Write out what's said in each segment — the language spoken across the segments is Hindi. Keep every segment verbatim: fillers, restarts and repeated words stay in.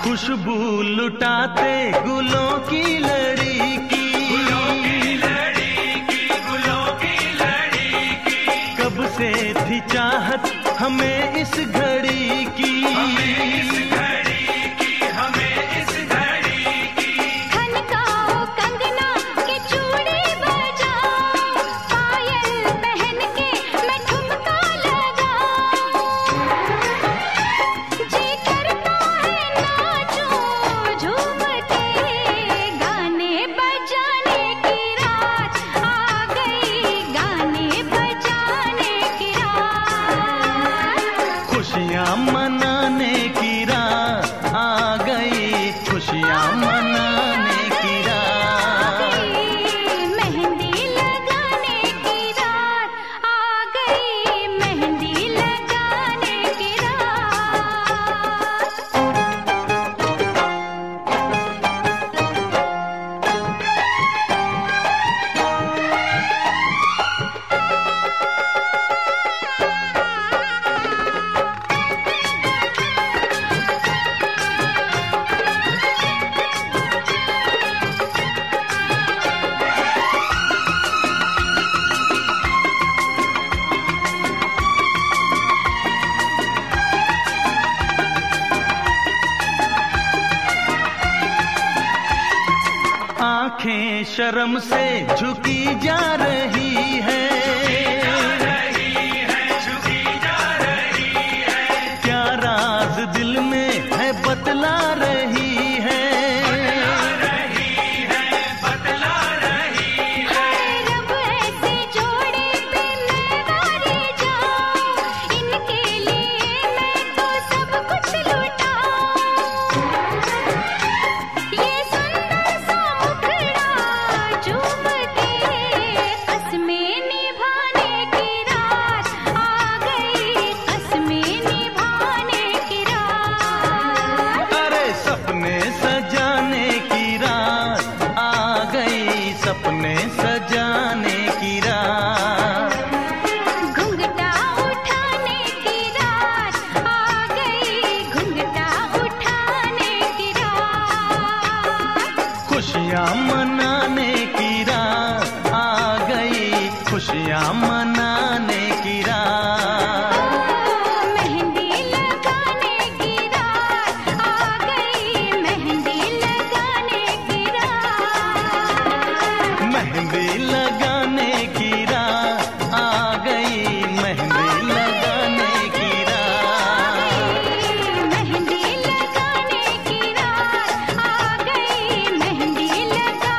खुशबू लुटाते गुलों की लड़ी की, गुलों की लड़ी की, गुलों की लड़ी की। कब से थी चाहत हमें इस घड़ी की, हमें इस घड़ी की, हमें इस घड़ी की। खनकाओ कंगना के चूड़ी बजाओ, पायल पहन के मैं ठुमका लगाऊं। जी करता है नाचूं झूम के, गाने बजाने की रात आ गई, गाने बजाने की रात। खुशियाँ मनाने की रात आ गई, खुशियाँ मनाने की रात। मेहंदी लगाने की रात आ गई, मेहंदी लगाने की रात। आंखें शर्म से झुकी जा रही है, जा रही है, झुकी जा रही है। क्या राज दिल में है बतला रही है, बतला रही है, बतला रही है। रब ऐसे जोड़े पे मैं वारी जाऊं, इनके लिए मैं तो सब कुछ लुटाऊं। ये सुंदर सा मुखड़ा चूम के, कसमें निभाने की रात आ गई, कसमें निभाने की रात। अरे सपने सजाने की रात आ गई, सपने सजाने की रात। घुंघटा उठाने की रात आ गई, घुंघटा उठाने की रात। खुशियाँ मनाने की रात आ गई, खुशियाँ मनाने की रात। मेहंदी लगाने की रात आ गई, मेहंदी लगाने की रात। मेहंदी लगाने की रात आ गई, मेहंदी लगाने की रात। मेहंदी लगाने की रात आ गई, मेहंदी लगाने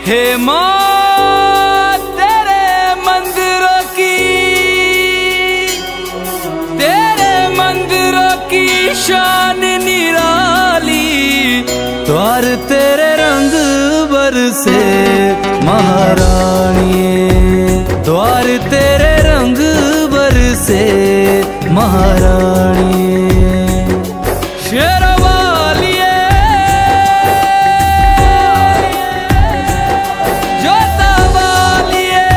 हे माँ तेरे मंदिरों की, तेरे मंदिरों की शान निराली, द्वार तेरे रंग बरसे महारानी, द्वार तेरे रंग बरसे महारानी। शेरवालिए जोतावालिए,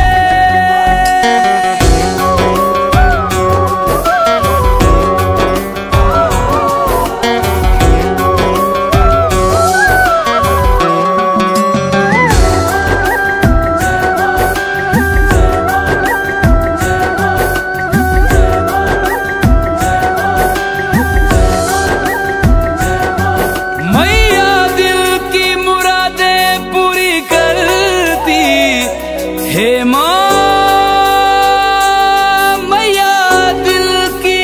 हे माँ मैया दिल की,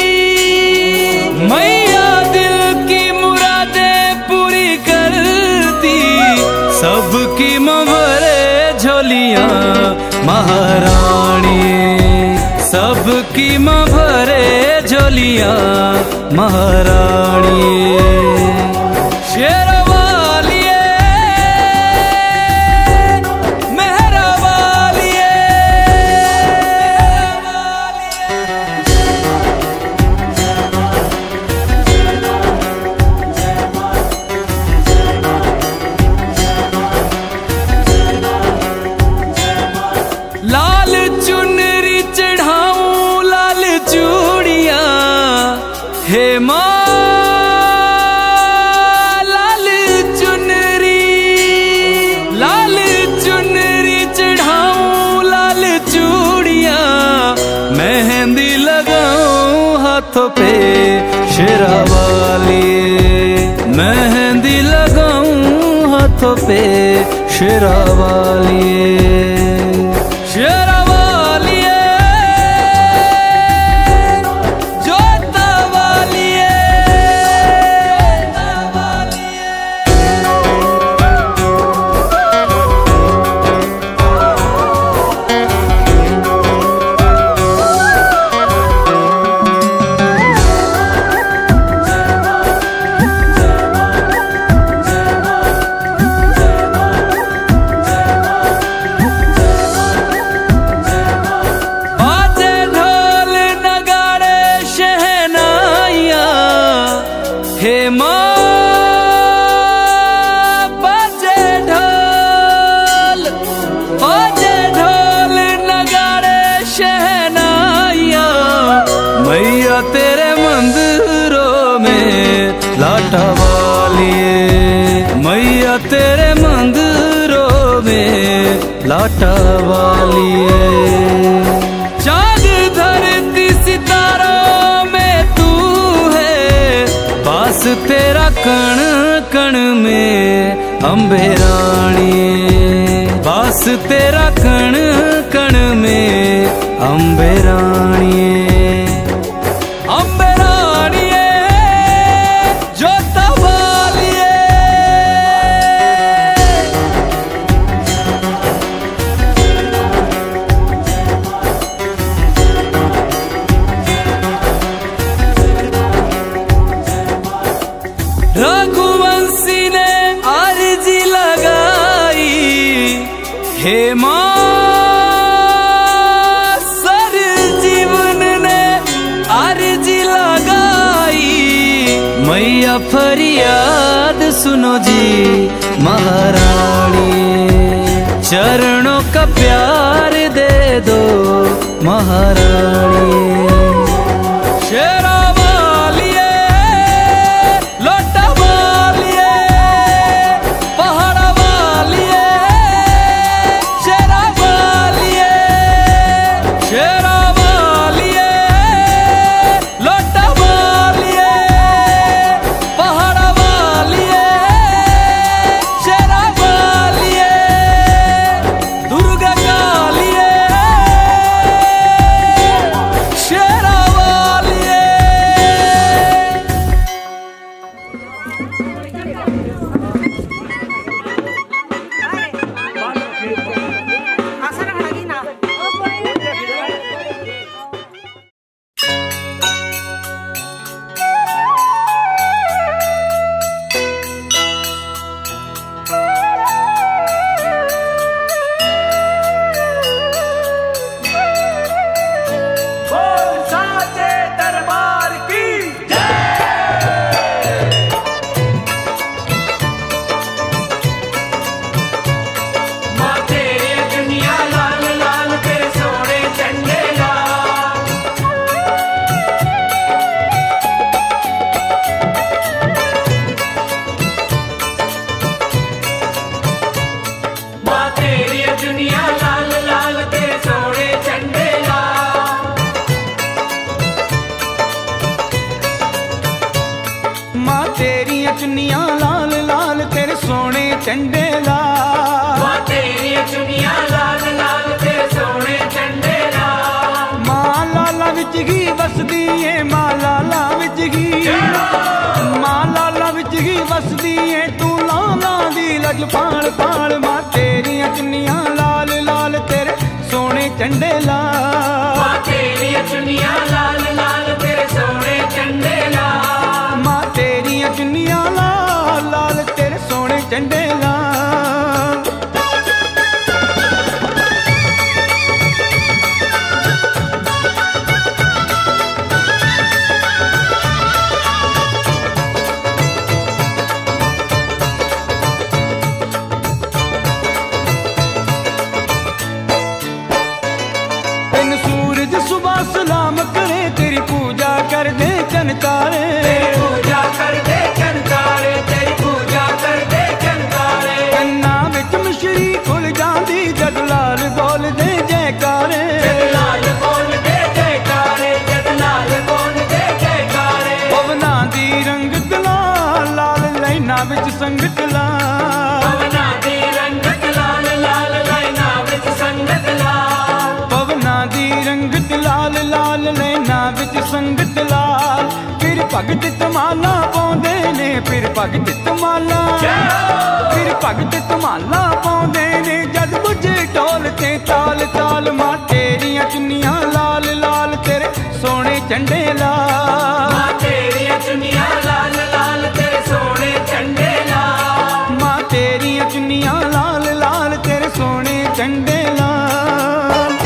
मैया दिल की मुरादें पूरी करती, सबकी मभरे झोलियाँ महारानी, सबकी मभरे झोलियाँ महारानी। शेरवालिए लाल चुनरी चढ़ाऊं लाल चूड़ियां, हे माँ लाल चुनरी, लाल चुनरी चढ़ाऊं लाल चूड़ियां, मेहंदी लगाऊं हाथों पे शेरावाली, मेहंदी लगाऊं हाथों पे शेरावाली। शेरावालिए जोतावालिए, हे माँ बाजे ढोल, बाजे ढोल नगाड़े शहनाइयाँ, मैया तेरे मंदिरों में लाटा वालिए, मैया तेरे मंदिरों में लाटा वालिए। चाँद धरती सितारों में तू है, बास तेरा कण कण में अम्बे रानी, बास तेरा कण कण में अम्बे रानी, अम्बे रानी जोतावालिए। रघुवंशी ने अर्जी लगाई, हे माँ सर जीवन ने अर्जी लगाई, मैया फरियाद सुनो जी महारानी, चरणों का प्यार दे दो महारानी। शेरावालिए लोटावालिए पहाड़वालिए, शेरावालिए शेरावालिए लोटावालिए पहाड़वालिए, शेरावालिए दुर्गा कालिए चुन्नियां लाल लाल तेरे सोने झंडे लाल, मां तेरी चुनिया लाल लाल तेरे सोने झंडे लाल। मां लाला विच ही बसदी है, मां लाला विच ही, मां लाला विच ही बसदी है, तू लाला दी लज पाल पाल। मां तेरी चुन्नियां लाल लाल तेरे सोने झंडे लाल, मां तेरी चुनिया लाल लाल तेरे सोने झंडे लाल। मां तेरी चुन्नियां लाल लाल तेरे सोने झंडे लाल। बिन सूरज सुबह सलाम करे, तेरी पूजा कर दे चन तारे, तेरी पूजा कर दे चन तारे, तेरी पूजा कर दे चन तारे। कन्ना विच मिश्री खुल जांदी जद लाल बोल दे जयकारे, जद लाल बोल दे जयकारे, जद लाल बोल दे जयकारे। पवना दी रंगत लाल लाल लाइना विच संगत लाल, पवना दी रंगत लाल लाल लाइना विच संगत लाल। पवना दी रंगत लाल लाल लाइना विच संगत लाल। फिर भगत तमाला पाउंदे ने, फिर भगत तमाला, फिर भगत तमाला पाउंदे ने, जद बुझे ढोल ते ताल ताल। मां तेरियां चुन्नियां लाल लाल तेरे सोने झंडे लाल, मां तेरी चुनिया लाल लाल तेरे सोने झंडे लाल। मां तेरियां चुन्नियां लाल लाल तेरे सोने झंडे लाल।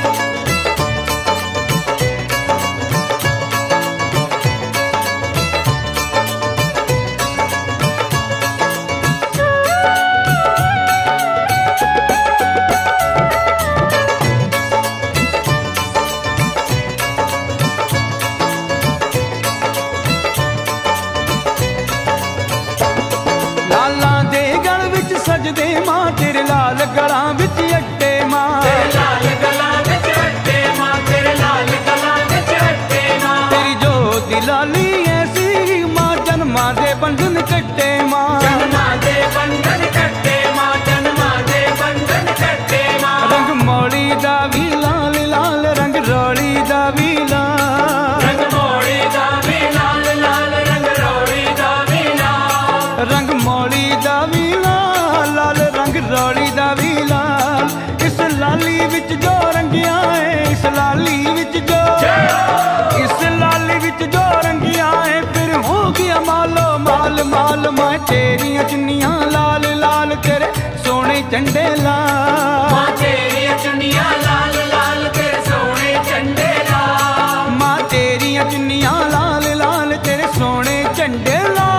लाला दे गल विच सजदे मां तेरे लाल गलां विच अट्टे मां, तेरे लाल गला विच अट्टे मां, तेरे लाल गला विच अट्टे मां। तेरी जोती लाली ऐसी मां जन्मा दे बंधन कट्टे मां, जन्मा दे बंधन कट्टे मां, जन्मा दे बंधन कट्टे मां। रंग मौली दा भी लाल लाल रंग रौली दा भी लाल, रंग मोड़ी दा भी लाल लाल रंग रौड़ी दा भी लाल। रंग मौली दा भी लाल लाल रंग रौली दा भी लाल। इस लाली विच जो रंगिया है, इस लाली विच जो, इस लाली विच जो रंगिया है, फिर हो गया मालो माल माल। मैं तेरियां चुन्नियां लाल लाल तेरे सोने झंडे लाल, मां तेरी चुनिया लाल लाल तेरे सोने झंडे लाल। मां तेरियां चुन्नियां लाल लाल तेरे सोने झंडे लाल।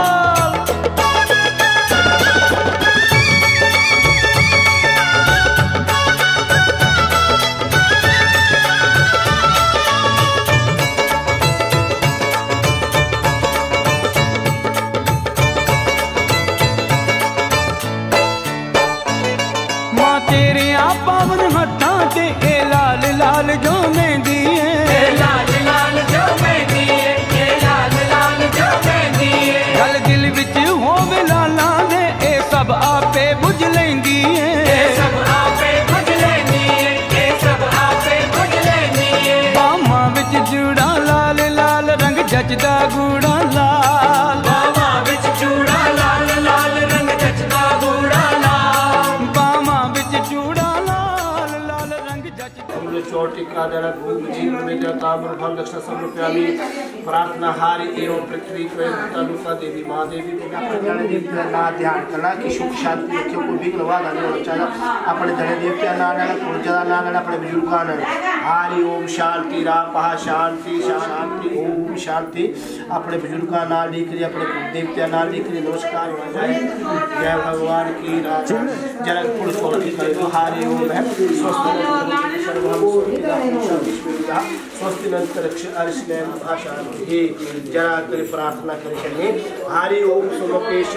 मां तेरे आ पावन हत्थां ते ए लाल लाल जो मेहंदी ये है, लाल लाल जो मेहंदी है, ये लाल लाल जो मेहंदी है। गल दिल विच होवे लाला दे ए सब आपे बुझ लैंदी ये है। सब आपे बुझ लेनी है, ये सब आपे बुझ लेनी है। बामां विच जूड़ा लाल लाल रंग जचदा गूड़ा लाल, बाबा विच चूड़ा लाल लाल रंग जचदा गूड़ा लाल। बामां विच जूड़ा लाल लाल रंग जचदा। चौटिका जरा भूप जीवन में जता फल दक्षिण सब रुपयामी प्रार्थना हारी एवं पृथ्वी को तनुका देवी माँ देवी को अपने देवता ना ध्यान करना कि सुख शांति रखियो को भी लवा गाने होना चाहिए। अपने धने देवता ना ना पूजा ना ना अपने बुजुर्गों ने हारी ओम शांति रापा शांति शांति ओम शांति अपने बुजुर्गों ना लिख रही अपने देवता ना लिख रही नमस्कार हो जाए। जय भगवान की राजा जरा पुरुष चौटिका तो हारी ओम है स्वस्थ स्वस्ति भाषा जरा तेरी प्रार्थना करें हरि ओम सोमपेश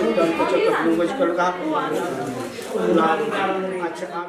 अच्छा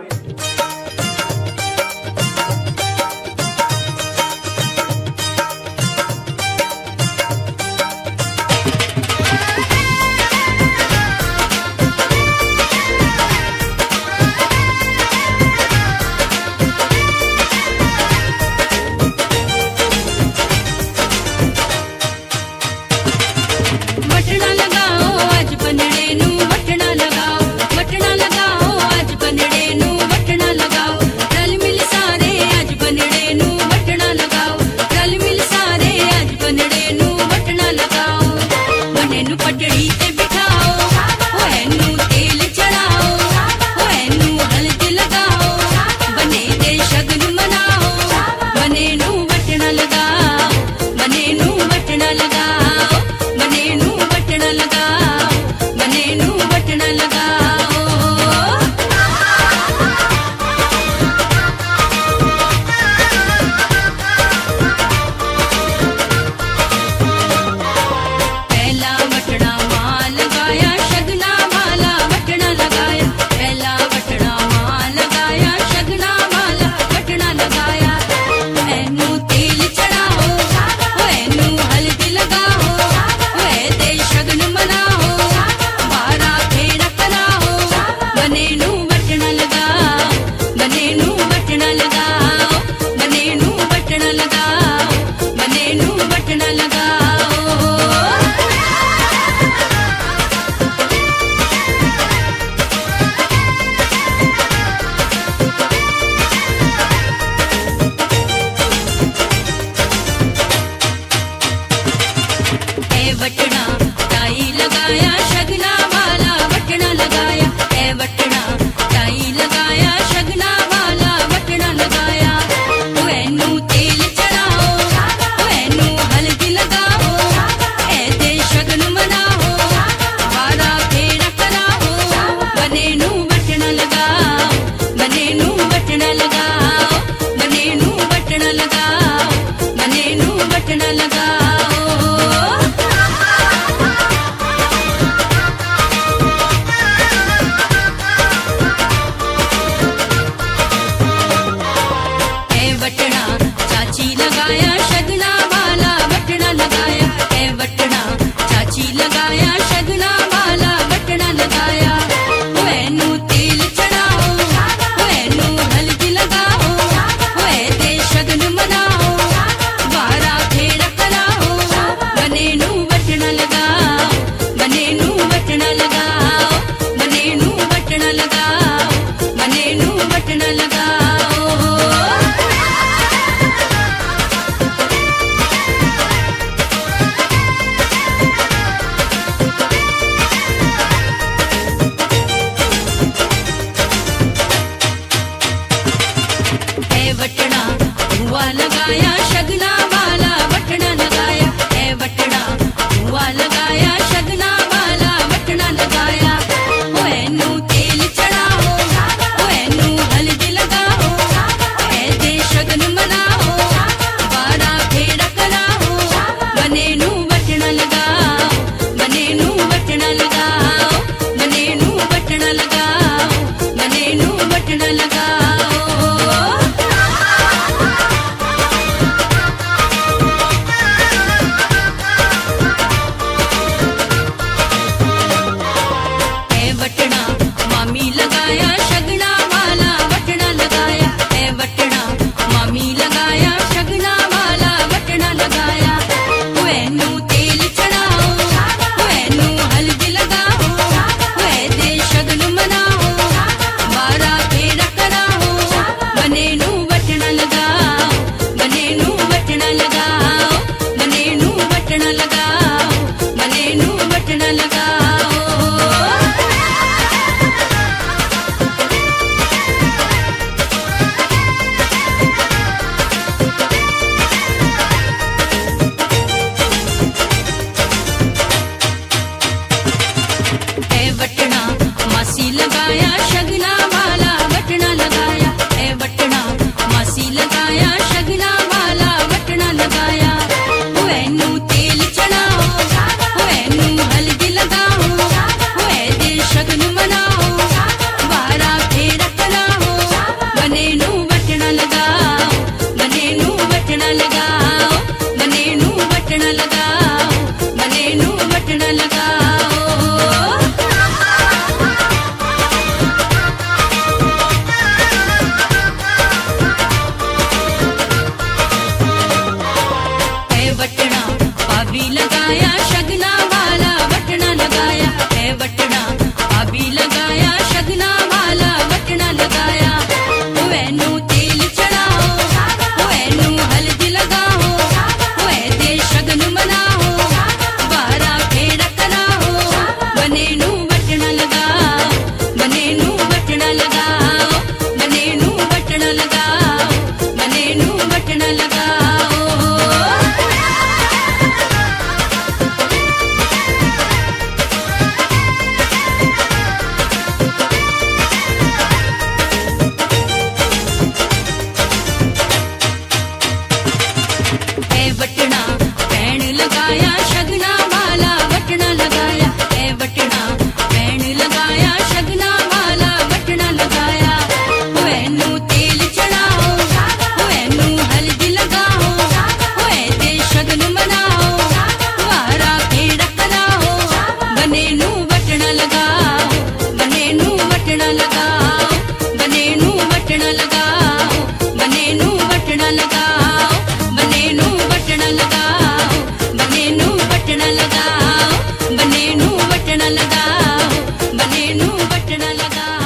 वटना पैण लगाया शगना वाला वटना लगाया ए वटना पैण लगाया शगना वाला वटना लगाया वैनू तेल चढ़ाओ वैनू हल्दी लगाओ वै ते शगन मनाओ वारा खेड़ा कराओ बने नू वटना लगाओ बने नू वटना लगाओ बने नू वटना लगाओ बने नू वटना लगाओ बने नू वटना लगाओ बने नू वटना लगाओ बने नू वटना लगाओ बने नू वटना लगाओ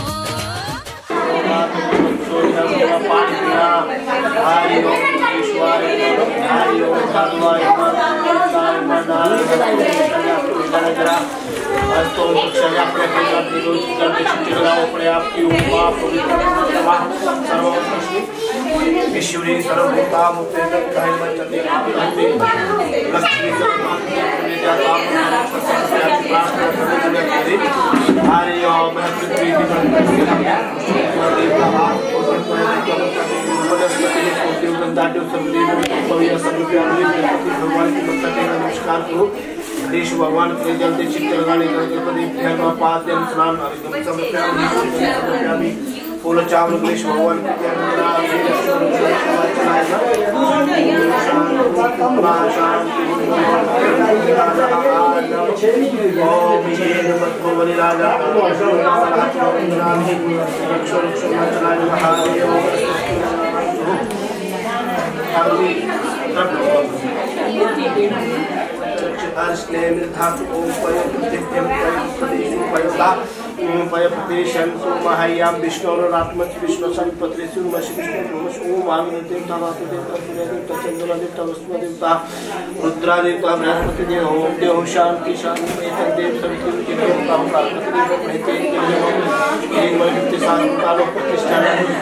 पाठ किया हरि ओम ईश्वर हरि ओम भगवान तो शरीर अपने अपने रोज करके छुट्टी लगाओ अपने आप की उपमा पवित्र सर्वोत्कृष्ट ईश्वरी सर्वभूता मुक्तेन्द्र कहे बचते लक्ष्मी हरि ओम पृथ्वी भगवान की नमस्कार करो गणेश भगवान के जल्दी चित्त लगाने करके पाँच दिन स्नान समर्पयामि फूल चावल गणेश भगवान महायाम विष्णु और आत्मज विष्णु संपत्ति ओम आग्नेदेवता वासुदेवता सूर्यदेवता चंद्रदेवता वसुदेवता रुद्रादेवता बृहस्पति देव ओम देव शांति शांति एक देव सवितु देवता प्राकृतिक प्रेते एक साधु कालो प्रतिष्ठा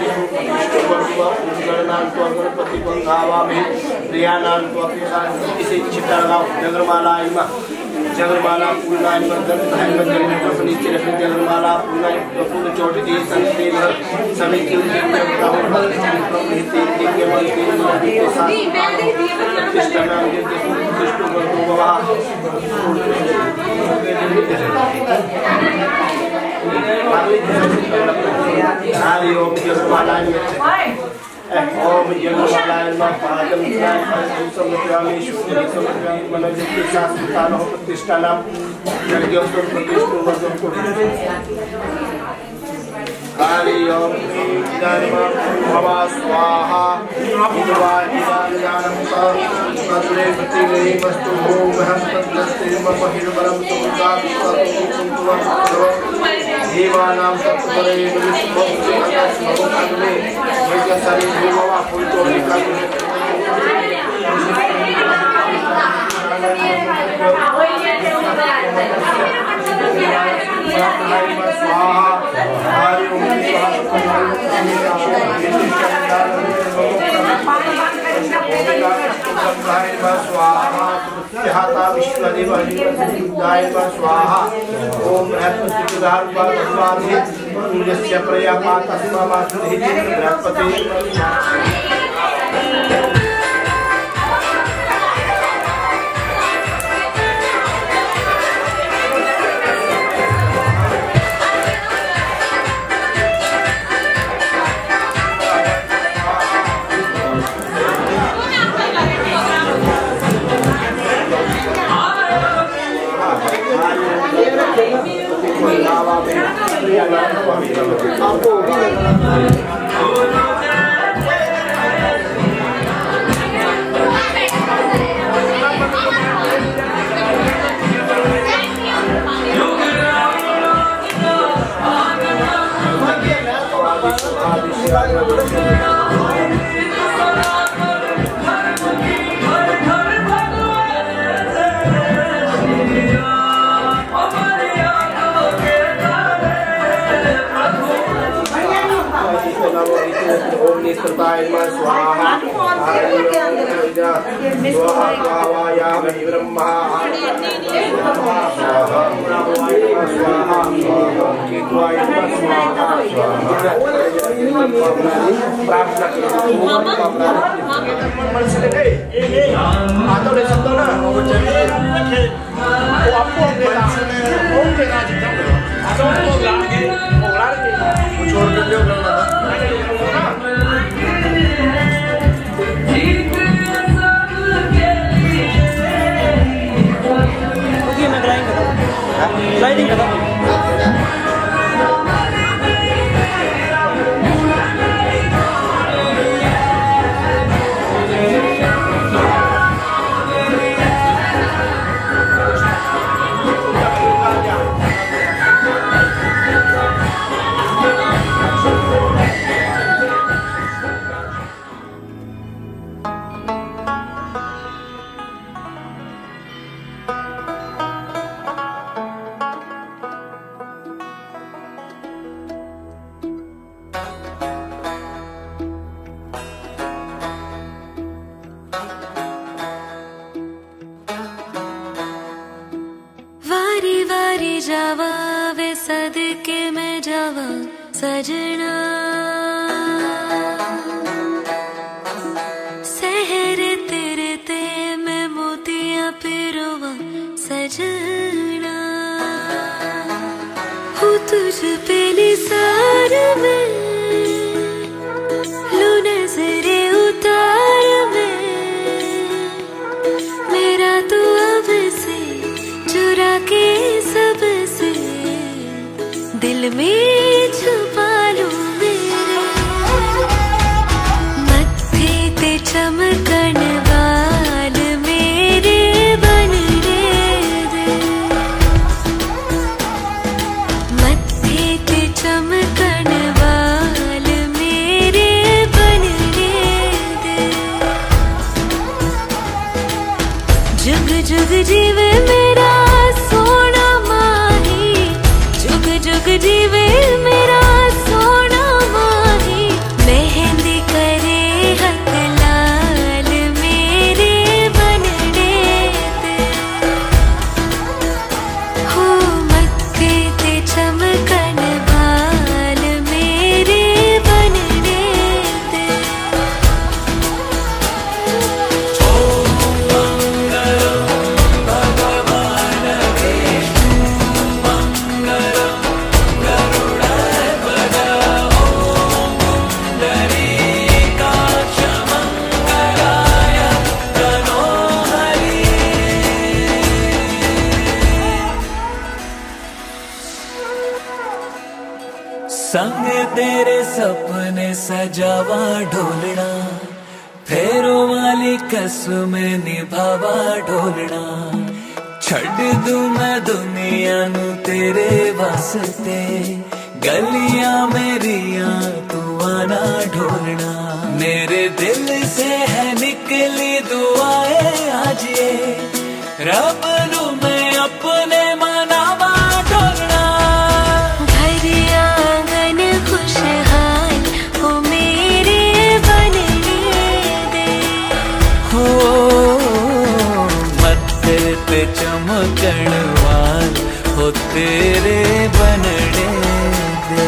गणपति गंगावा में प्रियानाम तो अपने इसे चिट्टा लगाओ जगरमाला इमा जगरमाला पूर्णाय मर्दन धाय मर्दन में तो नीचे रखने जगरमाला पूर्णाय फूल चोट जी संते भर सभी के लिए बताओ हिते के मन के साथ प्रतिष्ठा नाम के विष्णु को बाबा हरि ओम जगरमाला में ओम जगरमालाय नमः पादम ध्यान समर्पयामि शुद्धि समर्पयामि मनोजति शास्त्रतानो प्रतिष्ठानां यज्ञोत्सव प्रतिष्ठो हरि ओम भव स्वाहा इदवादिदानम तद्रे प्रतिले वस्तु ओम बृहस्पतिस्ते मम हिरवरम तुमका देवानां सत्परे विश्वोपरि ये सारी देवा फूल तोड़ने का स्वाहा हरि ओम स्वाहा स्वाहा विश्वदेव स्वाहा ओम बृहस्पति यस्य प्रयापातस्मामासुधि बृहस्पति आपको स्वाहायामि ब्रह्मा स्वाहा केतुवाय स्वाहा प्रार्थना आता ले सकता ना वो आपको देगा ओम देगा जितना तो लाड़ के लाड़ के छोड़ दे दो स्लाइडिंग करो जावा वे सदके में जावा सजना सहर तेरे ते मैं मोतिया पिरोवा सजना हूँ तुझ पे निसार में लू नजरे उतार में मेरा तो अब से चुरा के सबसे दिल में छुपा लूं मेरे मत्थे ते चमकन बाल मेरे बनने दे मत्थे ते चमकन बाल मेरे बनने दे जुग जुग जीवे मेरा सोना माही जुग जुग जीवे मेरा सोना माही मेहंदी करे हक लाल मेरे बनने दे हो मत्थे ते चमकन बाल मेरे बनने दे संग तेरे सपने सजावा ढोलना फेरों वाली कसम निभावा ढोलना छड़ दूं मैं दुनिया नू तेरे वास्ते गलियां मेरिया तू आना ढोलना मेरे दिल से है निकली दुआएं आज ये रब नू मैं अपने मनावा ढोलना चमकण वाल हो तेरे बनने दे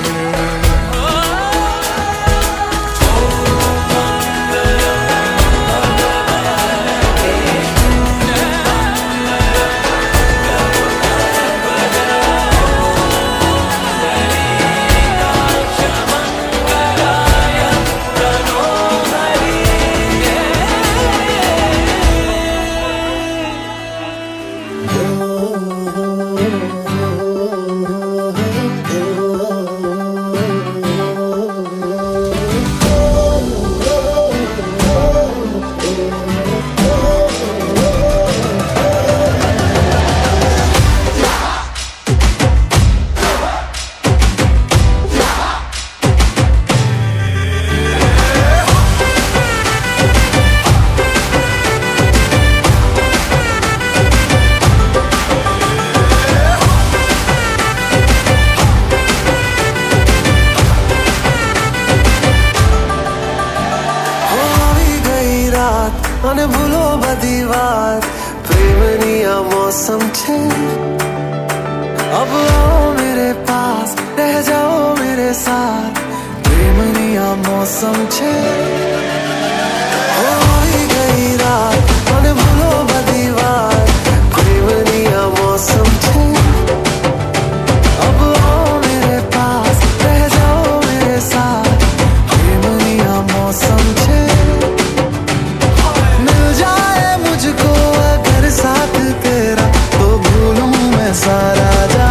बधी वार प्रेमनिया मौसम छे अब आओ मेरे पास रह जाओ मेरे साथ प्रेमनिया मौसम छे हो गई रात મને ભૂલો બધી વાર પ્રેમનિયા मौसम छे अब आओ मेरे पास रह जाओ मेरे साथ प्रेमनिया मौसम छे मिल जाए मुझको अगर साथ तेरा तो भूलूं मैं सारा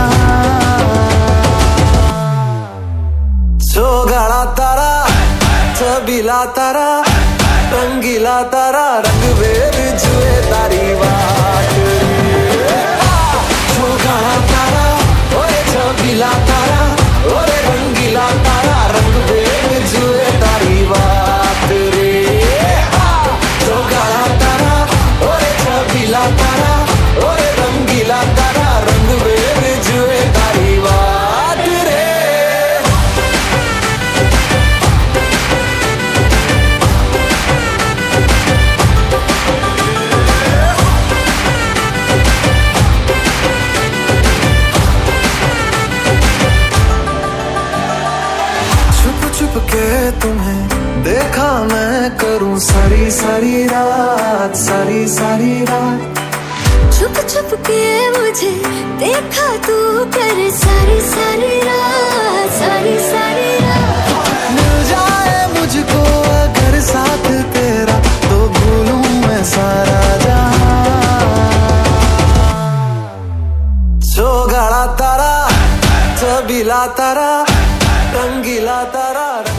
गाड़ा तारा छबीला तारा रंगीला तारा रंग बेर जुए तारी बात जो गाड़ा तारा ओरे छबीला तारा ओरे रंगीला तारा रंग बेर जुए तारी बात रे जो गाड़ा तारा ओरे छबीला तारा ओरे रंगीला तारा रंग बेर जुए तारी बात रे के तुम्हें देखा मैं करूं सारी सारी रात सारी सारी रात छुप छुप के मुझे देखा तू कर सारी सारी रात सारी सारी रात मिल जाए मुझको अगर साथ तेरा तो भूलूं मैं सारा जहां जो गाड़ा तारा छबीला तारा रंगीला तारा रंग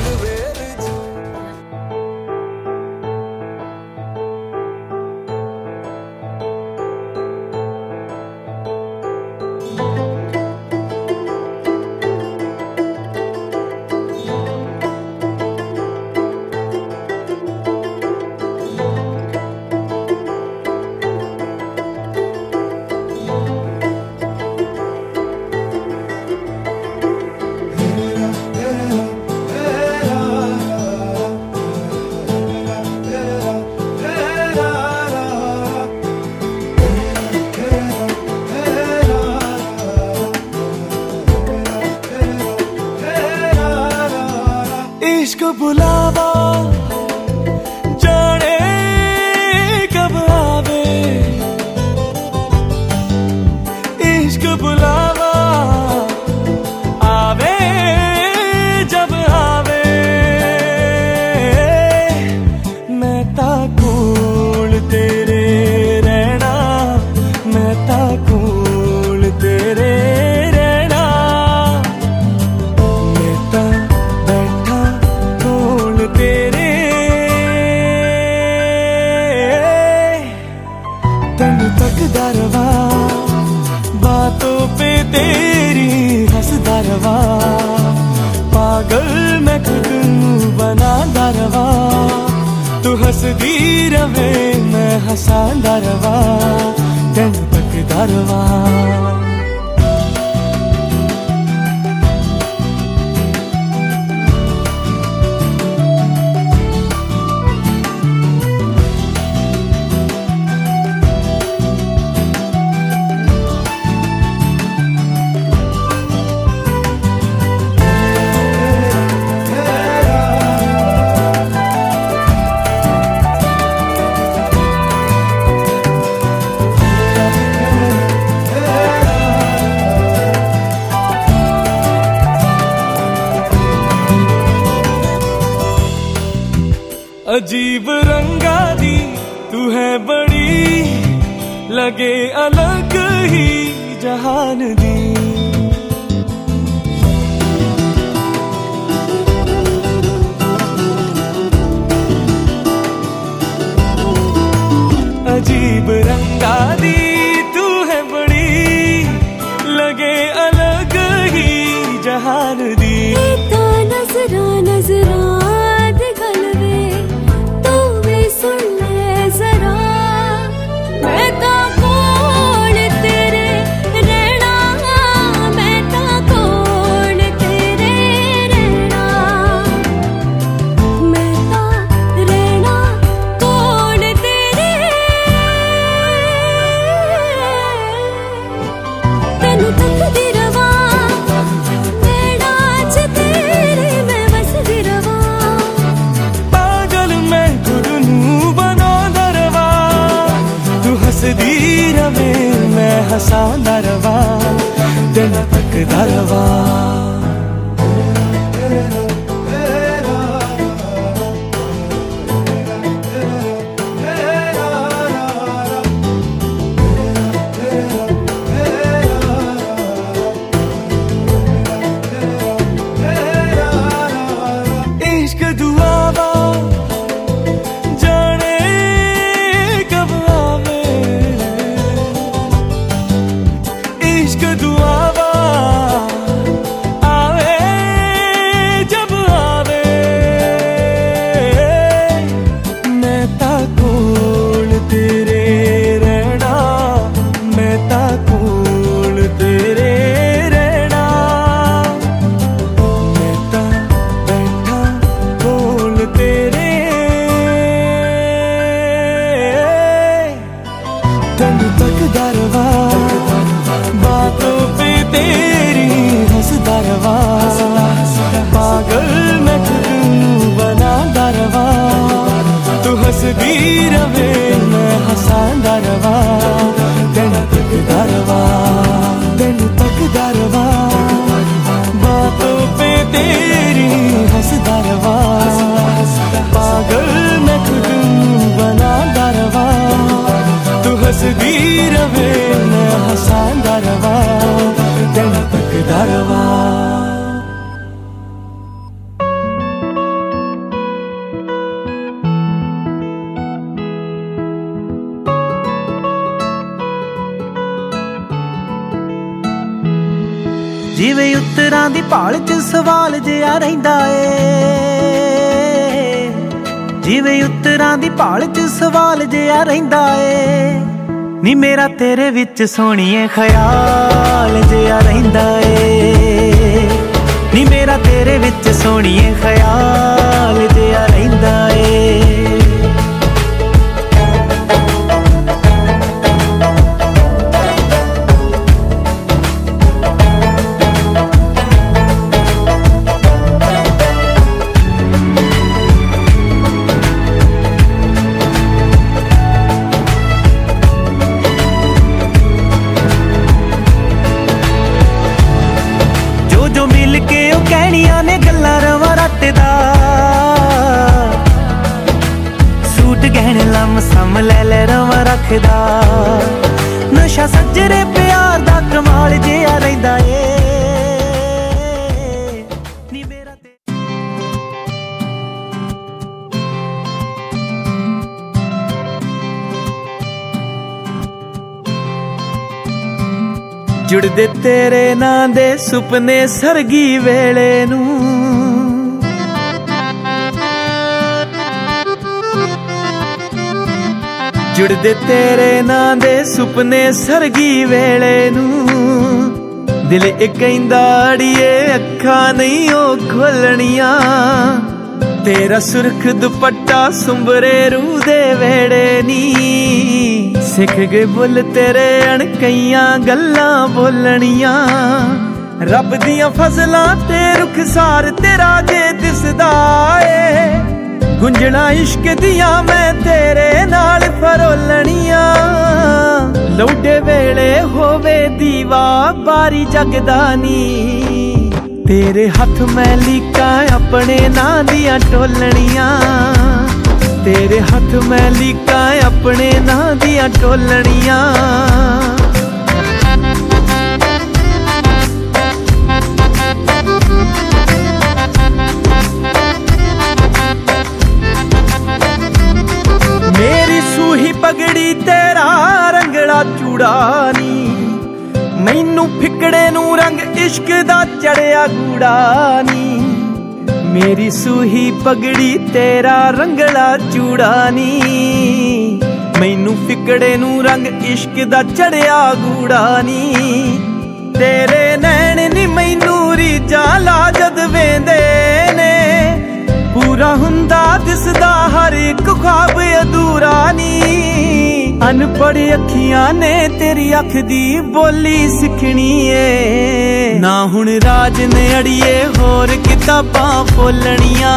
इश्क बुलावा जाने कब आवे इश्क बुलावा आवे जब आवे मैं ताकूल तेरे रहना मैं ताकूल तेरे रहना मैं ता बैठा कोल तेरे तन तक दरवा बातों पे तेरी हंस दरवा पागल मैं खुद बना दरवा तू हंस दी रवे मैं हंसा दरवा तन तक दरवा अजीब रंगा दी तू है बड़ी लगे अलग ही जहान दी अजीब रंगा दी तू है बड़ी लगे अलग ही जहान दी तो नजरा नजरा दिखलवे तो वे सुन ले जरा मैं तो कोल तेरे रहना हसदी रवे मैं हसांदा रवा दिन तकदा रवा हसदी रवे मैं हसांदा रवा दिन तकदा रवा दिन तकदा रवा बातों पे तेरी हंसदा रवा पागल मैं खुद बनांदा रवा तू हसदी रवे मैं हसांदा रवा दिन तकदा रवा ਜਿਵੇਂ ਉੱਤਰਾਂ ਦੀ ਭਾਲ ਚ ਸਵਾਲ ਜਿਹਾ ਰਹਿੰਦਾ ਏ ਜਿਵੇਂ ਉੱਤਰਾਂ ਦੀ ਭਾਲ ਚ ਸਵਾਲ ਜਿਹਾ ਰਹਿੰਦਾ ਏ ਨੀ ਮੇਰਾ ਤੇਰੇ ਵਿੱਚ ਸੋਹਣੀਏ ਖਿਆਲ ਜਿਹਾ ਰਹਿੰਦਾ ਏ ਨੀ ਮੇਰਾ ਤੇਰੇ ਵਿੱਚ ਸੋਹਣੀਏ ਖਿਆਲ ਜਿਹਾ ਰਹਿੰਦਾ ਏ ने गल्ला रवा रटदा सूट गहने लम सम ले ले रवा रखदा नशा सजरे प्यार दा कमाल जिहा रहिंदा ए नी मेरा जुड़दे तेरे नां दे सुपने सरगी वेले नू जुड़दे तेरे नां दे सुपने सरगी वेले नू दिल कहंदा अड़िए अखा नहीं ओ खोलनियां तेरा सुरख दुपट्टा सुंबरे रूह दे वेड़े नी सिख गए बुल तेरे अणकइयां गल्लां बोलनियां रब दियां फजलां ते रुखसार तेरा जे दिसदा ए गुंजना इश्क दियां मैं तेरे नाल फरोलनियां लौटे वेले होवे दीवा बारी जगदानी तेरे हाथ मैं लीका अपने नां दियां टोलनियां तेरे हाथ मैं लीका अपने नां दियां टोलनियां मेरी सूही पगड़ी तेरा रंगड़ा चूड़ानी मैनू फिकड़े नू रंग इश्क दा चढ़िया गूड़ानी मेरी सूही पगड़ी तेरा रंगला चूड़ानी मैनू फिकड़े नू रंग इश्क दा चढ़िया गूड़ानी तेरे नैन नी मैनू रीजा ला जद वेंदे ने पूरा हुंदा दिसदा हर एक ख्वाब अधूरा नी अनपढ़ अखियां ने तेरी अख दी बोली सिखनी है ना हुण राज ने अड़िए होर किताबां फोलनियां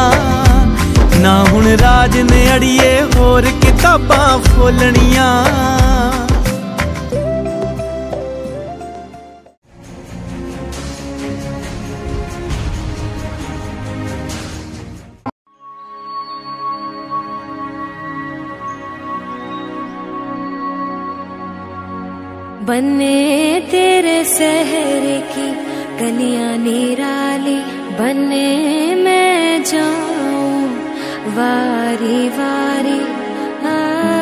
ना हुण राज ने अड़िए होर किताबां फोलनियां। बने तेरे शहर की गलियां निराली, बने मैं जाऊं वारी वारी। आ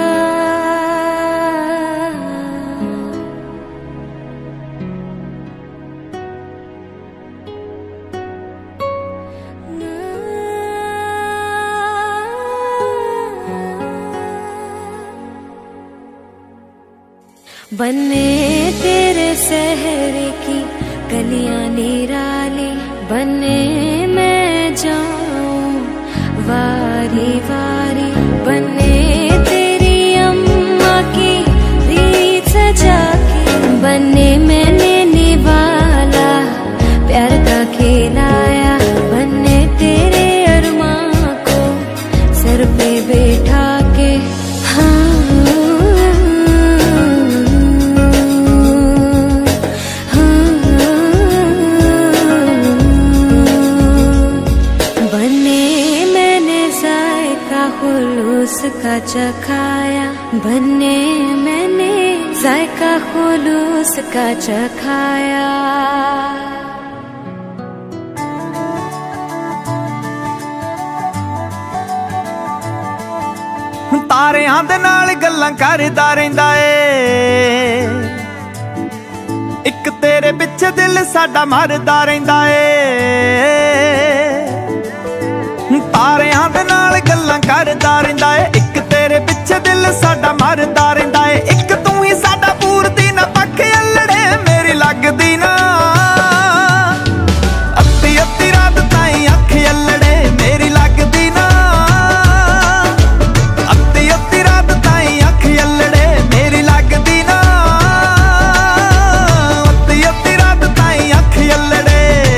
बने तेरे शहर की गलियां निराली, बने मैं जाऊं वारी वारी। बने तेरी अम्मा की रीत सजा के, बने मैंने निवाला प्यार का खिलाया। बने तेरे अरमां को सर पे बैठा के, हाँ का चखाया। बने मैंने जायका खुलूस का चखाया। तारियां दे नाल गल्लां करदा रहिंदा ए, इक तेरे पिछे दिल साडा मरदा रहिंदा ए। तारियां दे नाल गल्लां करदा रहिंदा ए, इक तेरे पिछे दिल साडा मरदा रहिंदा ए। इक तू ही साडा पूरदी ना पक्ख अल्लड़े मेरी लगदी ना, अद्धी अद्धी रात ताईं अख अल्लड़े मेरी लगदी ना, अद्धी अद्धी रात ताईं अख अल्लड़े मेरी लगदी ना, अद्धी अद्धी रात ताईं अख अल्लड़े।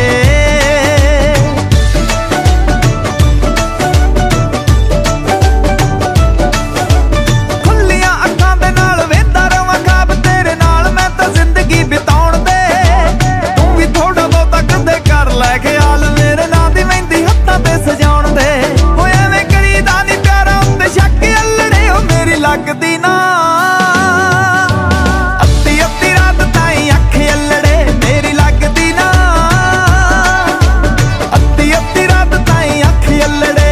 लगदी ना अद्धी अद्धी रात ताईं अख अल्लड़े मेरी लगदी ना, अद्धी अद्धी रात ताईं अख अल्लड़े।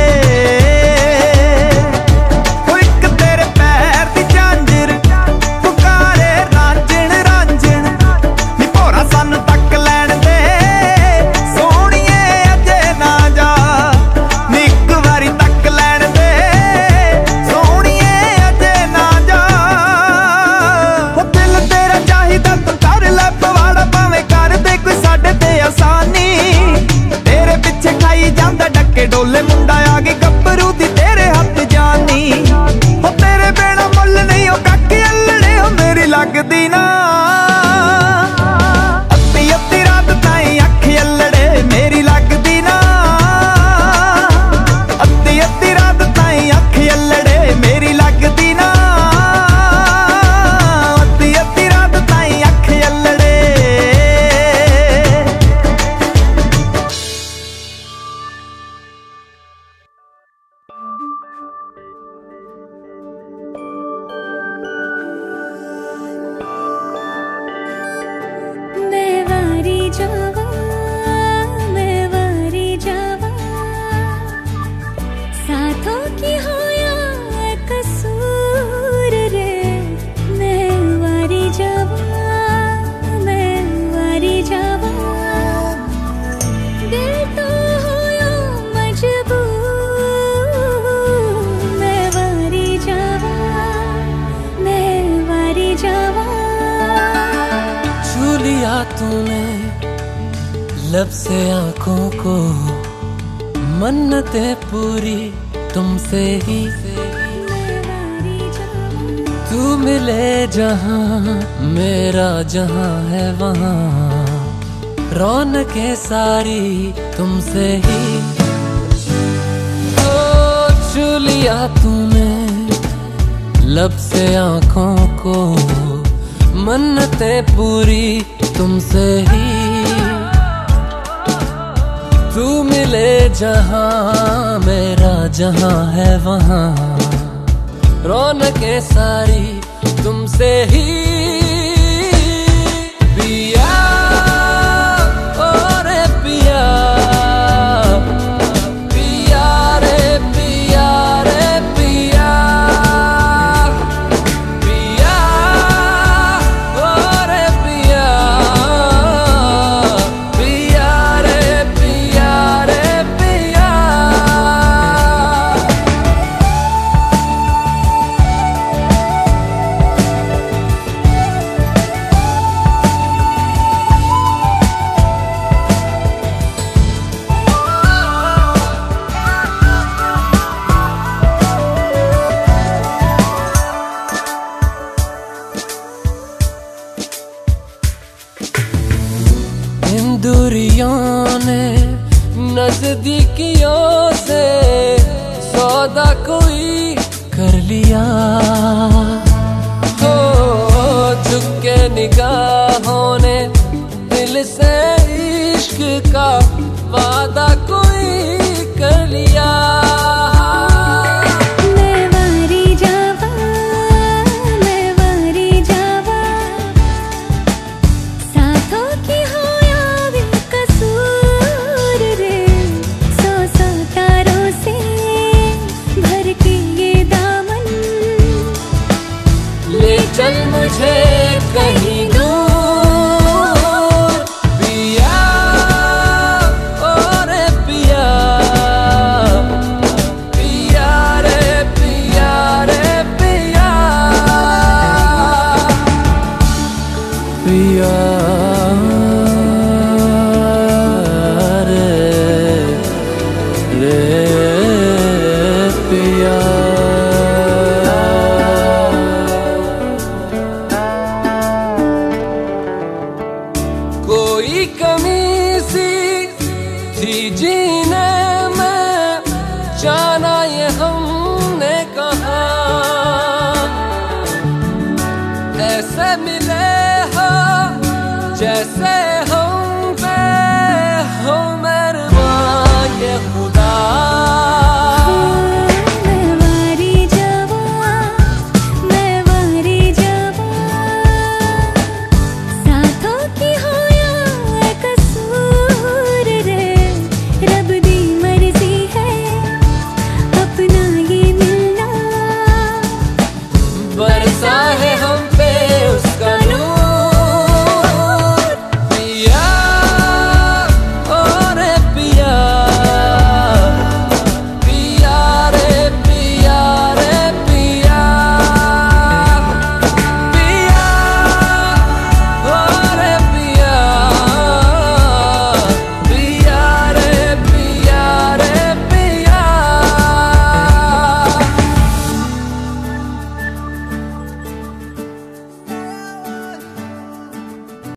इक तेरे पैर दी झांजर पुकारे रांझण रांझण, नी भोरा सानू तक लैण दे सोहणीए अजे ना जा, नी इक वारी तक लैण दे डोले। मुंडा आ गई गब्बरू दी तेरे हथ जानी, हो तेरे बिना मुल नहीं हो कख अल्लड़े हो मेरी लगदी ना, अद्धी अद्धी रात ताईं अख अल्लड़े मेरी लगदी ना, अद्धी अद्धी रात ताईं अख अल्लड़े मेरी लगदी ना, अद्धी अद्धी रात ताईं अख अल्लड़े। तूने लब से आंखों को, मन्नतें पूरी तुमसे ही। तू मिले जहां मेरा जहां है वहां, रौनकें सारी तुमसे ही। ओ छू लिया तूने लब से आंखों को, मन्नतें पूरी तुमसे ही। तू मिले जहां मेरा जहां है वहां, रौनकें सारी तुमसे ही। दूरियों ने नजदीकियों से सौदा कोई कर लिया हो। झुक के निगाहों ने दिल से इश्क का वादा कोई कर लिया। चल मुझे कहीं दूर पिया, ओ रे पिया, पिया रे पिया रे पिया, पिया रे रे पिया। कोई कमी सी थी जीने में, जाना ये हमने कहा, ऐसे मिले हो जैसे